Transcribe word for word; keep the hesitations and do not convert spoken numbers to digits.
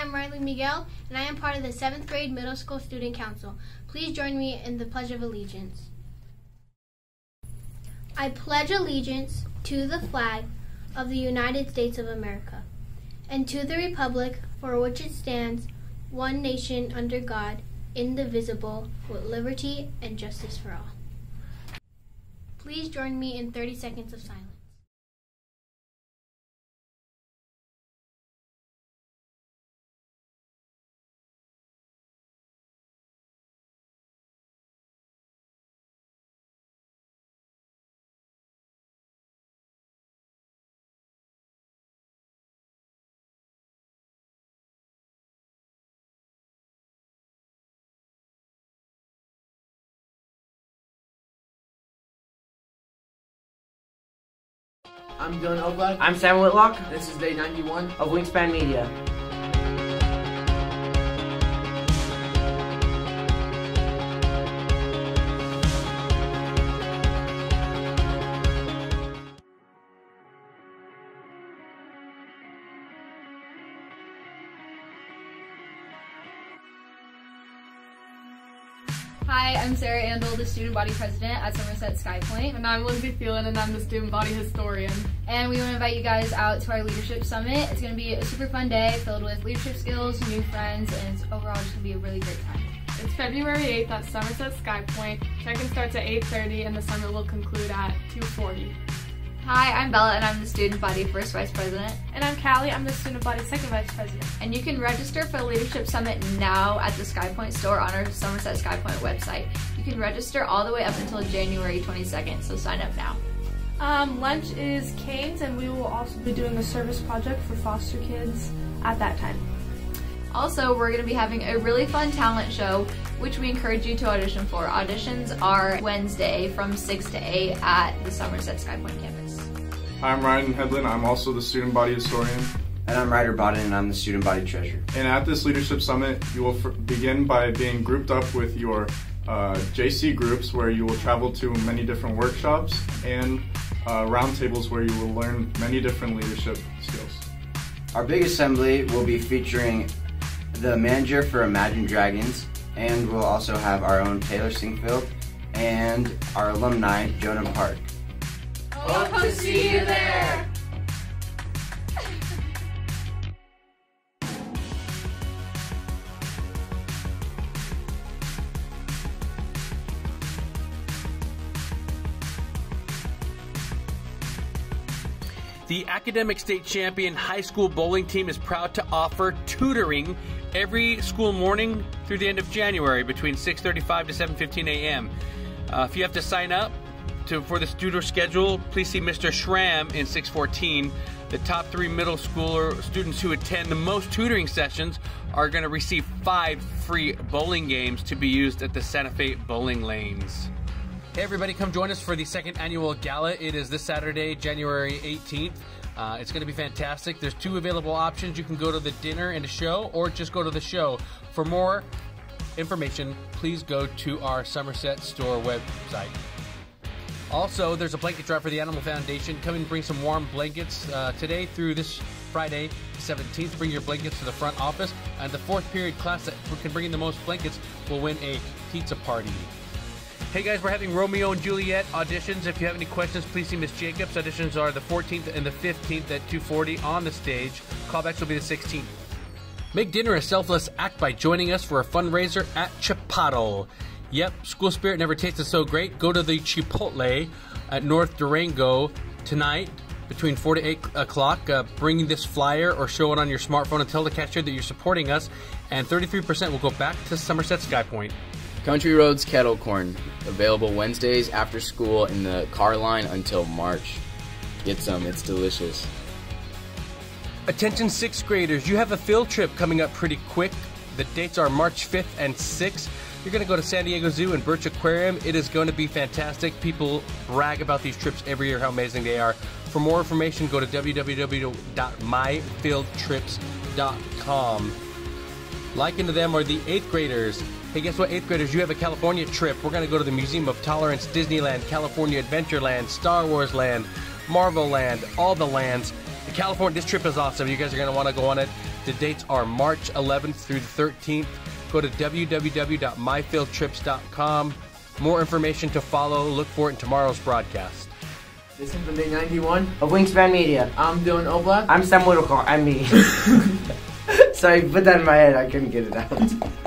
am Riley Miguel, and I am part of the seventh grade Middle School Student Council. Please join me in the Pledge of Allegiance. I pledge allegiance to the flag of the United States of America, and to the republic for which it stands, one nation under God, indivisible, with liberty and justice for all. Please join me in thirty seconds of silence. I'm Dylan Oakland. I'm Sam Whitlock. This is day ninety-one of Wingspan Media. Hi, I'm Sarah Andel, the Student Body President at Somerset Sky Pointe. And I'm Lindsay Thielen, and I'm the Student Body Historian. And we want to invite you guys out to our Leadership Summit. It's going to be a super fun day filled with leadership skills, new friends, and it's overall just going to be a really great time. It's February eighth at Somerset Sky Pointe. Check-in starts at eight thirty, and the summit will conclude at two forty. Hi, I'm Bella, and I'm the Student Body First Vice President. And I'm Callie, I'm the Student Body Second Vice President. And you can register for the Leadership Summit now at the Sky Pointe store on our Somerset Sky Pointe website. You can register all the way up until January twenty-second, so sign up now. Um, lunch is Cane's, and we will also be doing a service project for foster kids at that time. Also, we're going to be having a really fun talent show, which we encourage you to audition for. Auditions are Wednesday from six to eight at the Somerset Sky Pointe campus. Hi, I'm Ryan Headland. I'm also the Student Body Historian. And I'm Ryder Bodden, and I'm the Student Body Treasurer. And at this Leadership Summit, you will begin by being grouped up with your uh, J C groups, where you will travel to many different workshops, and uh, roundtables where you will learn many different leadership skills. Our big assembly will be featuring the manager for Imagine Dragons, and we'll also have our own Taylor Singfield and our alumni, Jonah Park. Hope to see you there! The academic state champion high school bowling team is proud to offer tutoring every school morning through the end of January between six thirty-five to seven fifteen a m Uh, if you have to sign up to, for the tutor schedule, please see Mister Schramm in six fourteen. The top three middle schooler students who attend the most tutoring sessions are going to receive five free bowling games to be used at the Santa Fe bowling lanes. Hey everybody, come join us for the second annual gala. It is this Saturday, January eighteenth. Uh, it's going to be fantastic. There's two available options. You can go to the dinner and a show, or just go to the show. For more information, please go to our Somerset store website. Also, there's a blanket drive for the Animal Foundation. Come and bring some warm blankets uh, today through this Friday, seventeenth. Bring your blankets to the front office. And the fourth period class that can bring in the most blankets will win a pizza party. Hey guys, we're having Romeo and Juliet auditions. If you have any questions, please see Miss Jacobs. Auditions are the fourteenth and the fifteenth at two forty on the stage. Callbacks will be the sixteenth. Make dinner a selfless act by joining us for a fundraiser at Chipotle. Yep, school spirit never tasted so great. Go to the Chipotle at North Durango tonight between four to eight o'clock. Uh, bring this flyer or show it on your smartphone and tell the cashier that you're supporting us. And thirty-three percent will go back to Somerset Sky Pointe. Country Roads Kettle Corn, available Wednesdays after school in the car line until March. Get some, it's delicious. Attention sixth graders, you have a field trip coming up pretty quick. The dates are March fifth and sixth. You're going to go to San Diego Zoo and Birch Aquarium. It is going to be fantastic. People brag about these trips every year, how amazing they are. For more information, go to w w w dot my field trips dot com. Likened to them are the eighth graders. Hey, guess what, eighth graders? You have a California trip. We're going to go to the Museum of Tolerance, Disneyland, California Adventureland, Star Wars Land, Marvel Land, all the lands. The California, this trip is awesome. You guys are going to want to go on it. The dates are March eleventh through the thirteenth. Go to w w w dot my field trips dot com. More information to follow. Look for it in tomorrow's broadcast. This is the day ninety-one of Wingspan Media. I'm Dylan Oblak. I'm Sam Whittaker. I'm me. Sorry, put that in my head. I couldn't get it out.